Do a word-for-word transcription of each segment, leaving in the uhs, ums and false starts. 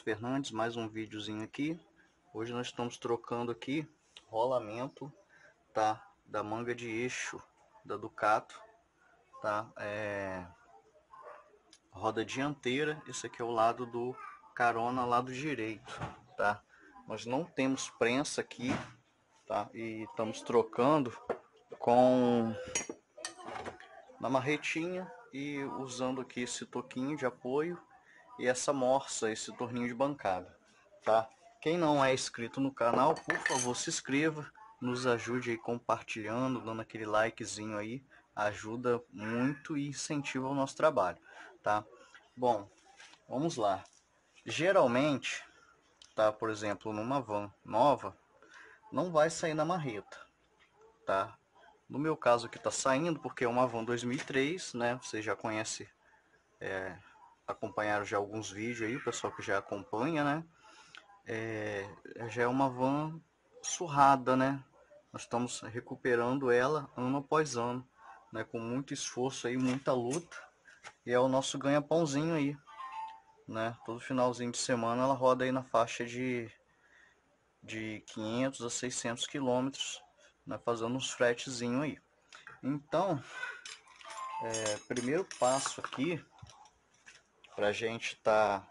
Roberto Fernandes, mais um videozinho aqui. Hoje nós estamos trocando aqui rolamento, tá? Da manga de eixo da Ducato, tá? É... roda dianteira, esse aqui é o lado do carona, lado direito, tá? Nós não temos prensa aqui, tá? E estamos trocando com na marretinha e usando aqui esse toquinho de apoio e essa morsa, esse torninho de bancada, tá? Quem não é inscrito no canal, por favor, se inscreva, nos ajude aí compartilhando, dando aquele likezinho aí, ajuda muito e incentiva o nosso trabalho, tá? Bom, vamos lá. Geralmente, tá, por exemplo, numa van nova, não vai sair na marreta, tá? No meu caso aqui tá saindo porque é uma van dois mil e três, né? Você já conhece, é, acompanharam já alguns vídeos aí, o pessoal que já acompanha, né? É, já é uma van surrada, né? Nós estamos recuperando ela ano após ano, né? Com muito esforço aí, muita luta, e é o nosso ganha-pãozinho aí, né? Todo finalzinho de semana ela roda aí na faixa de, de quinhentos a seiscentos quilômetros, né? Fazendo uns fretezinho aí. Então, é, primeiro passo aqui para a gente tá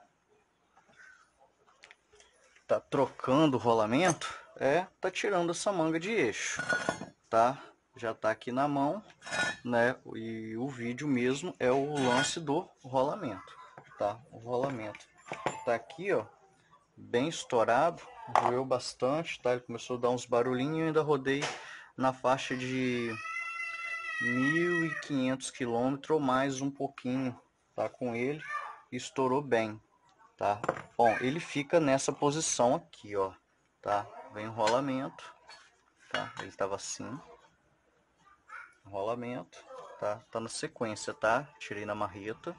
tá trocando o rolamento é tá tirando essa manga de eixo, tá? Já tá aqui na mão, né? E o vídeo mesmo é o lance do rolamento, tá? O rolamento tá aqui, ó, bem estourado, roeu bastante, tá? Ele começou a dar uns barulhinhos e eu ainda rodei na faixa de mil e quinhentos quilômetros ou mais um pouquinho, tá? Com ele, estourou bem, tá? Bom, ele fica nessa posição aqui, ó, tá? Vem o rolamento, tá? Ele tava assim, rolamento, tá? Tá na sequência, tá? Tirei na marreta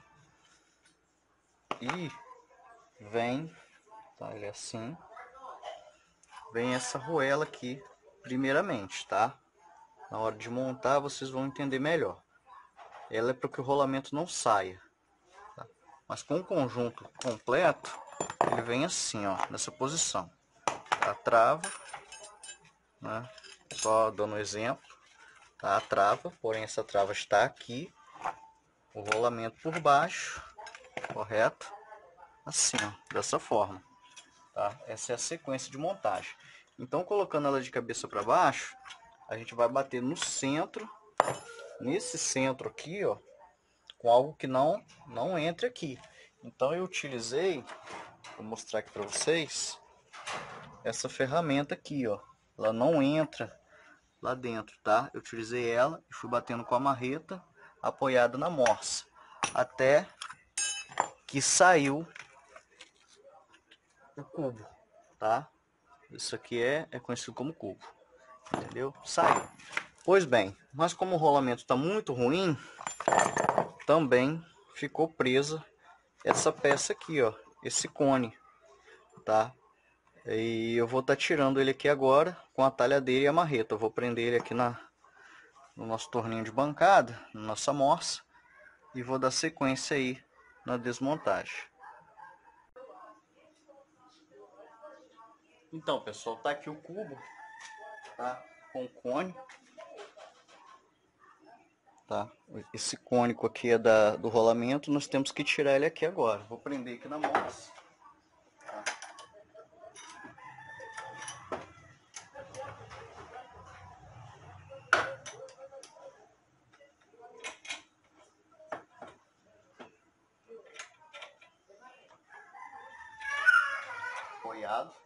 e vem, tá? Ele é assim, vem essa arruela aqui, primeiramente, tá? Na hora de montar vocês vão entender melhor. Ela é para que o rolamento não saia, tá? Mas com o conjunto completo, ele vem assim, ó, nessa posição. A trava, né? Só dando um exemplo, tá? A trava, porém essa trava está aqui, o rolamento por baixo, correto? Assim, ó, dessa forma, tá? Essa é a sequência de montagem. Então, colocando ela de cabeça para baixo, a gente vai bater no centro, nesse centro aqui, ó, com algo que não não entre aqui. Então eu utilizei, vou mostrar aqui para vocês, essa ferramenta aqui, ó. Ela não entra lá dentro, tá? Eu utilizei ela e fui batendo com a marreta apoiada na morsa, até que saiu o cubo, tá? Isso aqui é, é conhecido como cubo, entendeu? Saiu. Pois bem, mas como o rolamento está muito ruim, também ficou presa essa peça aqui, ó, esse cone, tá? E eu vou estar tá tirando ele aqui agora com a talhadeira e a marreta. Eu vou prender ele aqui na, no nosso torninho de bancada, na nossa morsa, e vou dar sequência aí na desmontagem. Então, pessoal, tá aqui o cubo, tá? Com o cone, tá? Esse cônico aqui é da, do rolamento, nós temos que tirar ele aqui agora. Vou prender aqui na morsa, tá? Apoiado.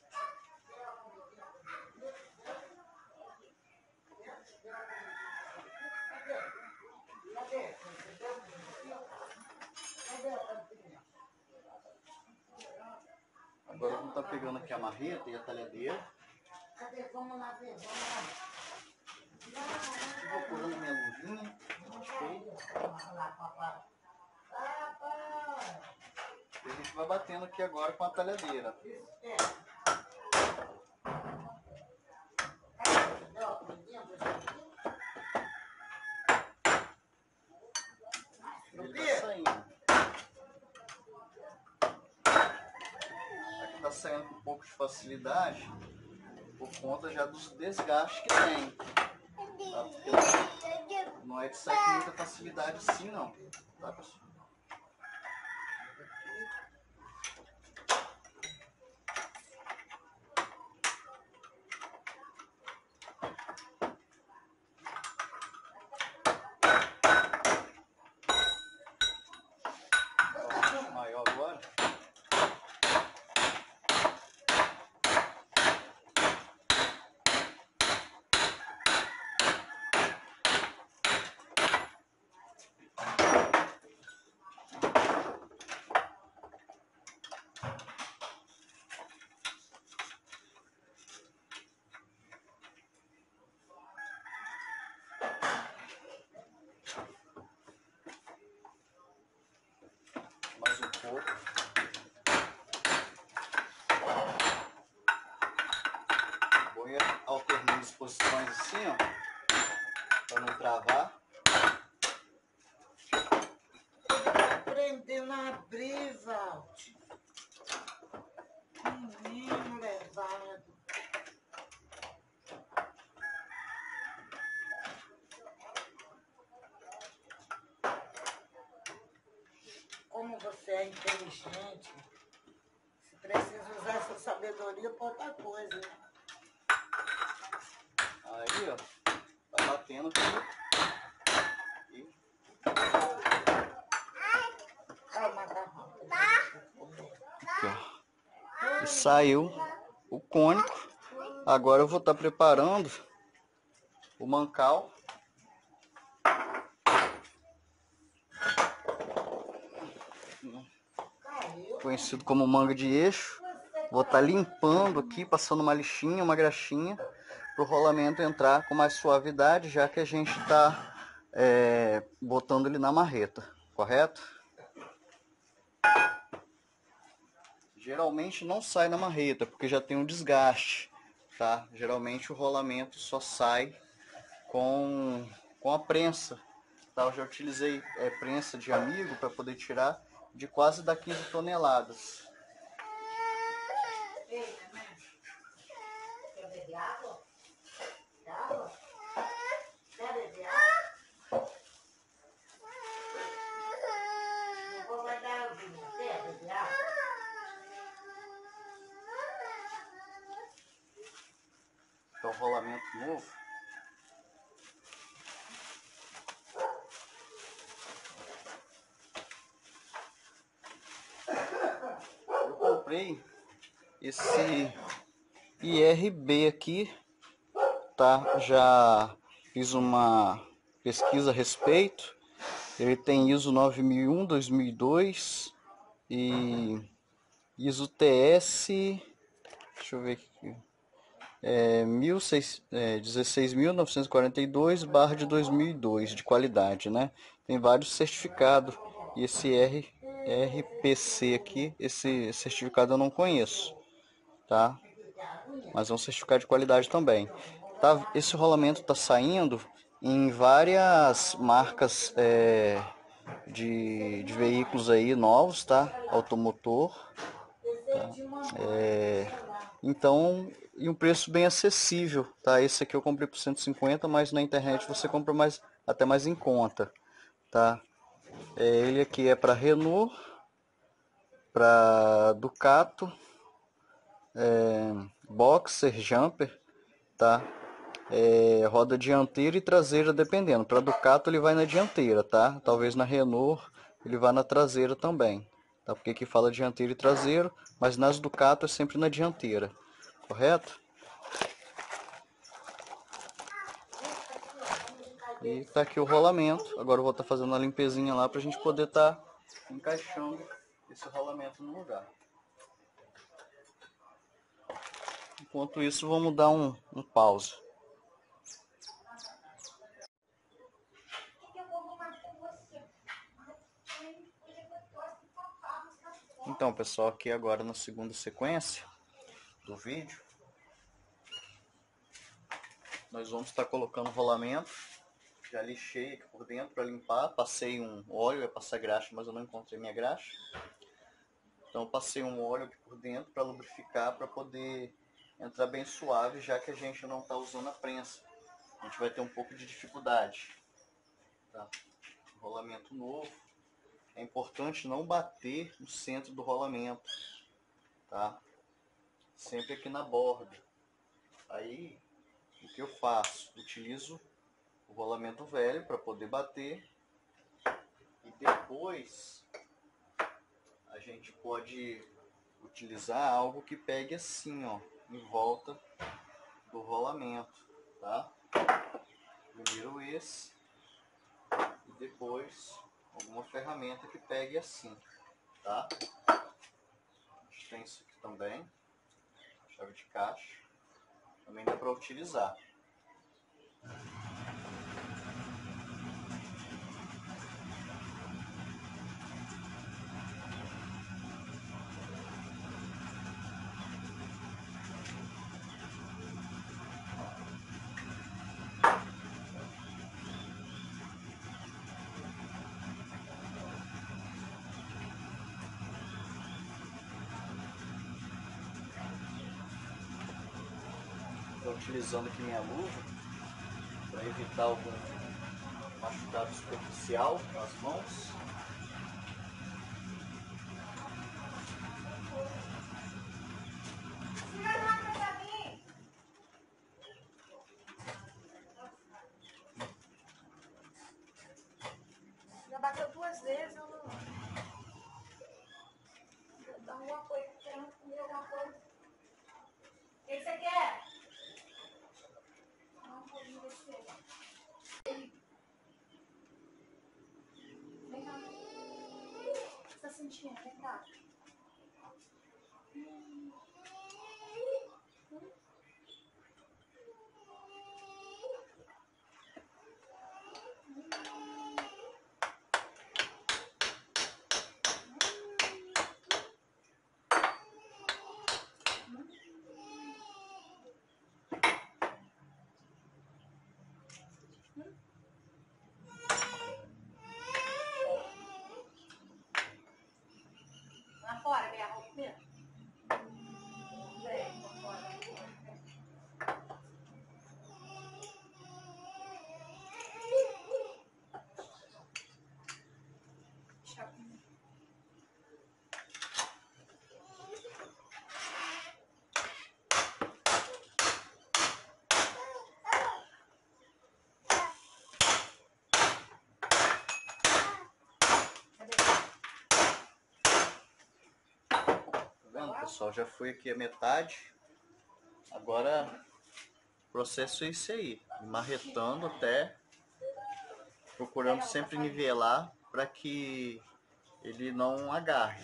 Agora eu vou estar pegando aqui a marreta e a talhadeira. Vamos lá ver, vamos lá. Vou colando minha luvinha. E a gente vai batendo aqui agora com a talhadeira. Ele tá saindo. tá saindo com um pouco de facilidade por conta já dos desgastes que tem. Tá? Porque não é de sair com muita facilidade assim não. Tá, pessoal? Maior agora. Mais um pouco. Vou ir alternando as posições assim, ó, para não travar. Aprendeu na abrir, Valt. Menino levado. Como você é inteligente, você precisa usar essa sabedoria para outra coisa. Aí, ó, tá batendo aqui. E... Calma, calma. Aqui, ó. E saiu o cônico. Agora eu vou estar preparando o mancal. Conhecido como manga de eixo. Vou estar limpando aqui, passando uma lixinha, uma graxinha, para o rolamento entrar com mais suavidade, já que a gente está é, botando ele na marreta, correto? Geralmente não sai na marreta, porque já tem um desgaste, tá? Geralmente o rolamento só sai com, com a prensa, tá? Eu já utilizei é, prensa de amigo para poder tirar de quase da quinze toneladas. Ei, neném. Quer beber água? Quer água? Quer beber água? Eu vou guardar a aguinha. Quer beber água? Então, rolamento novo. Eu comprei esse I R B aqui, tá? Já fiz uma pesquisa a respeito. Ele tem ISO nove mil e um, dois mil e dois e ISO T S, deixa eu ver aqui, é, dezesseis mil novecentos e quarenta e dois barra de dois mil e dois de qualidade, né? Tem vários certificados e esse R, R P C aqui, esse certificado eu não conheço, tá? Mas é um certificado de qualidade também. Tá, esse rolamento está saindo em várias marcas é, de, de veículos aí novos, tá? Automotor, tá? É, então, e um preço bem acessível, tá? Esse aqui eu comprei por cento e cinquenta, mas na internet você compra mais, até mais em conta, tá? É, ele aqui é para Renault, para Ducato, é, Boxer, Jumper, tá? É, roda dianteira e traseira dependendo. Para Ducato ele vai na dianteira, tá? Talvez na Renault ele vá na traseira também, tá? Porque aqui fala dianteiro e traseiro, mas nas Ducato é sempre na dianteira, correto? E tá aqui o rolamento. Agora eu vou estar tá fazendo uma limpezinha lá para a gente poder estar tá encaixando esse rolamento no lugar. Enquanto isso, vamos dar um, um pause. Então, pessoal, aqui agora na segunda sequência do vídeo, nós vamos estar colocando o rolamento. Já lixei aqui por dentro para limpar, passei um óleo, ia passar graxa, mas eu não encontrei minha graxa. Então eu passei um óleo aqui por dentro para lubrificar, para poder entrar bem suave, já que a gente não está usando a prensa. A gente vai ter um pouco de dificuldade. Tá? Rolamento novo. É importante não bater no centro do rolamento, tá? Sempre aqui na borda. Aí, o que eu faço? Utilizo o rolamento velho para poder bater. E depois, a gente pode utilizar algo que pegue assim, ó, em volta do rolamento, tá? Primeiro esse. E depois, alguma ferramenta que pegue assim, tá? A gente tem isso aqui também. Chave de caixa. Também dá para utilizar. Estou utilizando aqui minha luva para evitar algum machucado superficial nas mãos. Já bateu duas vezes, eu não. Dá alguma coisa, querendo comer alguma coisa. O que você quer? Não, vou ver se é. Vem cá. O que você tá sentindo? Vem cá. Hum. Hum. Lá fora, vem a roupa mesmo. Vem, lá fora. Pessoal, já foi aqui a metade. Agora o processo é esse aí, marretando até, procurando sempre nivelar para que ele não agarre.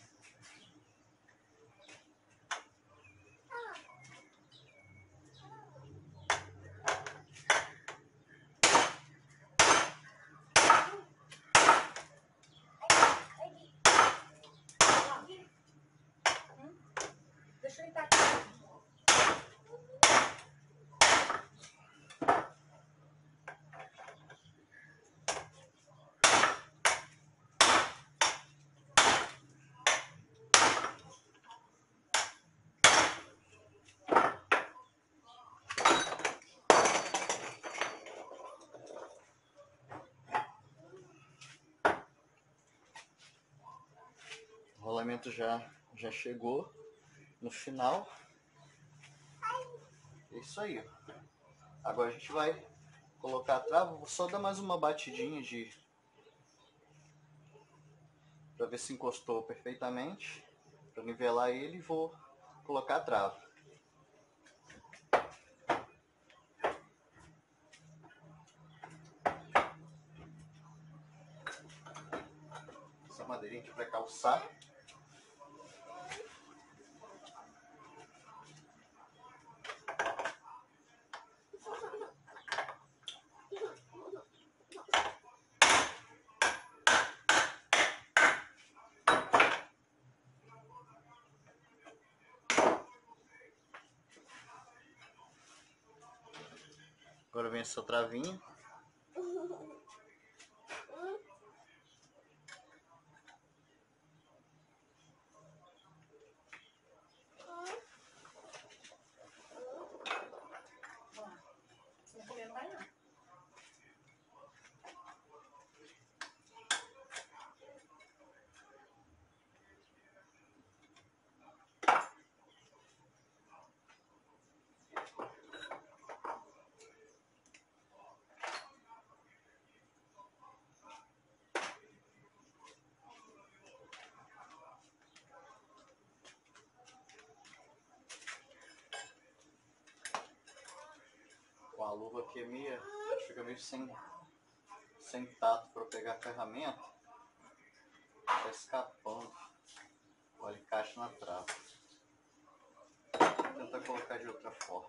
Deixa eu entrar aqui. O rolamento já, já chegou no final. É isso aí. Agora a gente vai colocar a trava. Vou só dar mais uma batidinha de para ver se encostou perfeitamente, para nivelar ele, e vou colocar a trava. Essa madeirinha aqui para calçar. Agora vem essa travinha. luva aqui é meio, fica meio sem, sem tato para pegar a ferramenta. Tá escapando o alicate na trava. Vou tentar colocar de outra forma.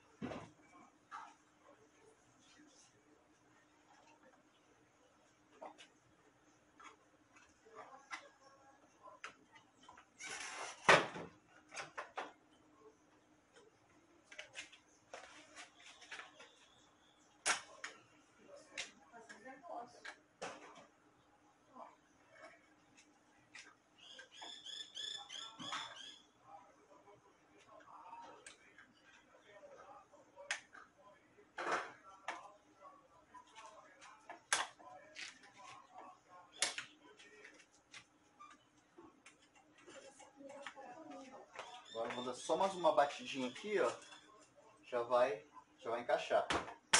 Agora vou dar só mais uma batidinha aqui, ó. Já vai, já vai encaixar.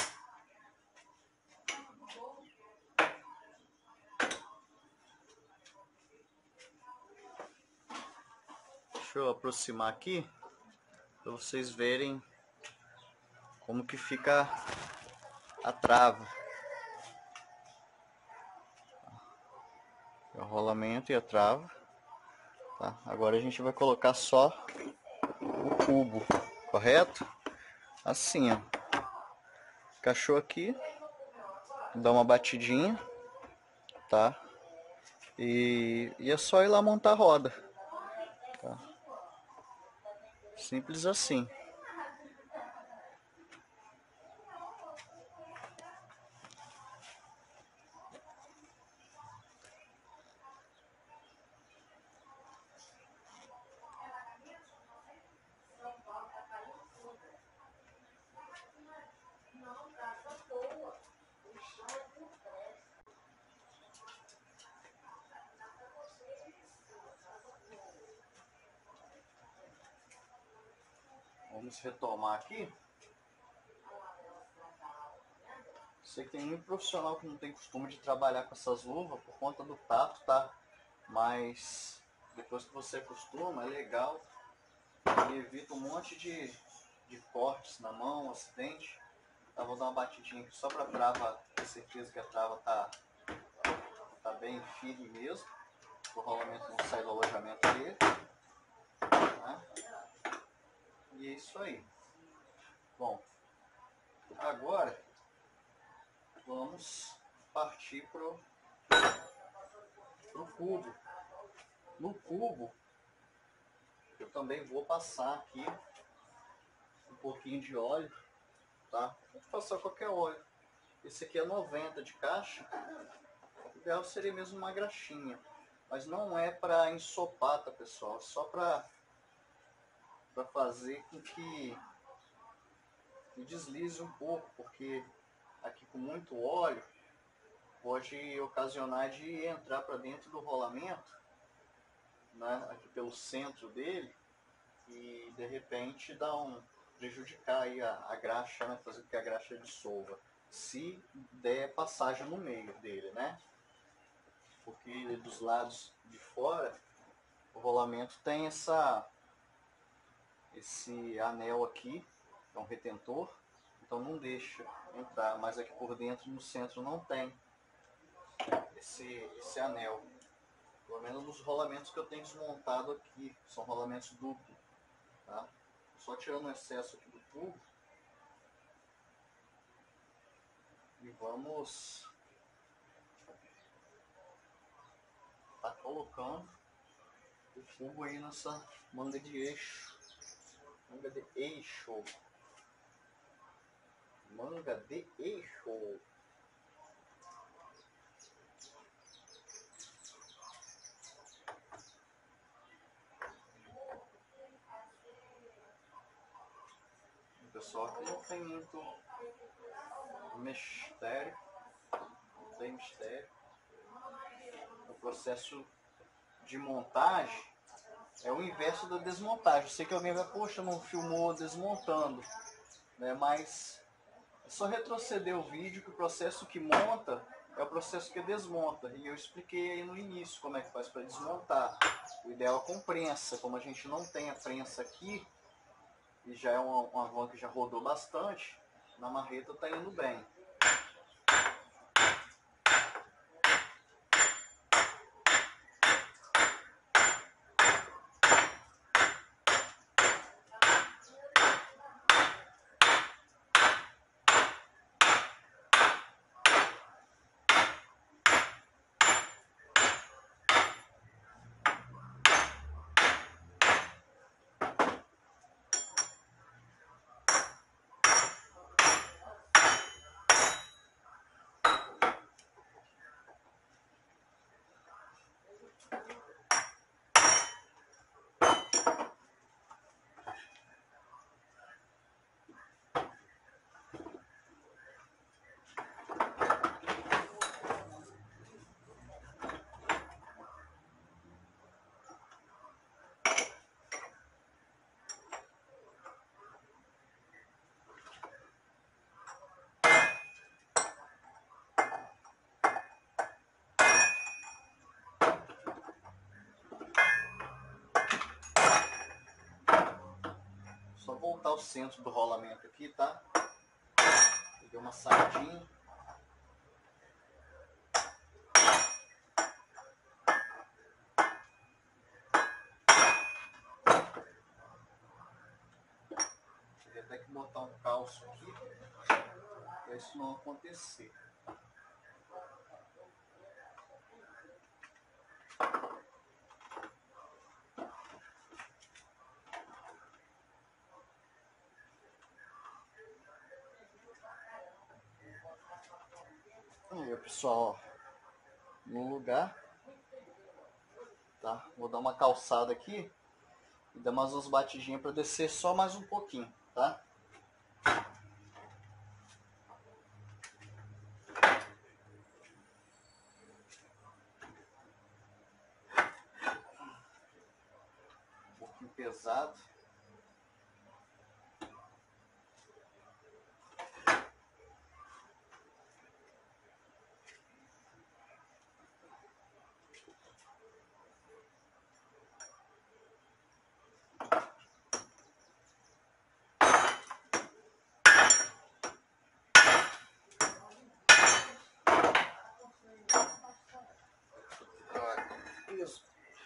Deixa eu aproximar aqui para vocês verem como que fica a trava. O rolamento e a trava. Tá? Agora a gente vai colocar só o cubo, correto? Assim, ó. Encaixou aqui, dá uma batidinha, tá? E, e é só ir lá montar a roda, tá? Simples assim. Vamos retomar aqui. Sei que tem muito profissional que não tem costume de trabalhar com essas luvas por conta do tato, tá? Mas depois que você acostuma, é legal e evita um monte de, de cortes na mão, acidente. Tá, vou dar uma batidinha aqui só para a trava, ter certeza que a trava tá, tá bem firme mesmo. O rolamento não sai do alojamento dele, né? E é isso aí. Bom, agora vamos partir pro, pro cubo. No cubo eu também vou passar aqui um pouquinho de óleo, tá? Vou passar qualquer óleo. Esse aqui é noventa de caixa. O ideal seria mesmo uma graxinha, mas não é para ensopar, tá, pessoal? É só para para fazer com que, que deslize um pouco, porque aqui com muito óleo pode ocasionar de entrar para dentro do rolamento, né, aqui pelo centro dele, e de repente dar um prejudicar aí a, a graxa, né, fazer com que a graxa dissolva, se der passagem no meio dele, né? Porque dos lados de fora o rolamento tem essa esse anel aqui, é um retentor, então não deixa entrar, mas aqui por dentro no centro não tem esse, esse anel, pelo menos nos rolamentos que eu tenho desmontado aqui, são rolamentos duplos, tá? Só tirando o excesso aqui do tubo e vamos tá colocando o cubo aí nessa manga de eixo. Manga de eixo. Manga de eixo. O pessoal aqui não tem muito mistério. Não tem mistério. O processo de montagem é o inverso da desmontagem. Eu sei que alguém vai, poxa, não filmou desmontando, né? Mas é só retroceder o vídeo que o processo que monta é o processo que desmonta. E eu expliquei aí no início como é que faz para desmontar. O ideal é com prensa. Como a gente não tem a prensa aqui, e já é uma, uma van que já rodou bastante, na marreta tá indo bem. Só voltar o centro do rolamento aqui, tá? Peguei uma sardinha. Teria até que botar um calço aqui para isso não acontecer. Aí, pessoal, ó, no lugar, tá? Vou dar uma calçada aqui e dar mais umas batidinhas para descer só mais um pouquinho, tá? Um pouquinho pesado. Isso.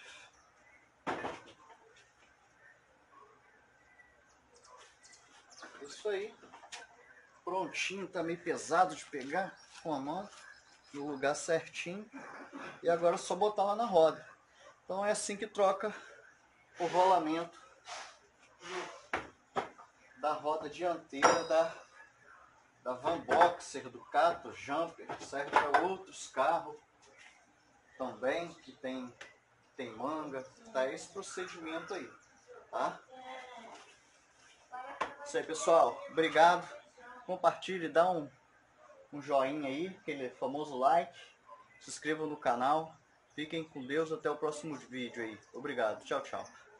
Isso aí. Prontinho, tá meio pesado de pegar com a mão no lugar certinho. E agora é só botar lá na roda. Então é assim que troca o rolamento da roda dianteira da, da Van Boxer, do Cato, Jumper, que serve para outros carros também, que tem, tem manga, tá esse procedimento aí, tá? Isso aí, pessoal, obrigado, compartilhe, dá um, um joinha aí, aquele famoso like, se inscrevam no canal, fiquem com Deus, até o próximo vídeo aí, obrigado, tchau, tchau.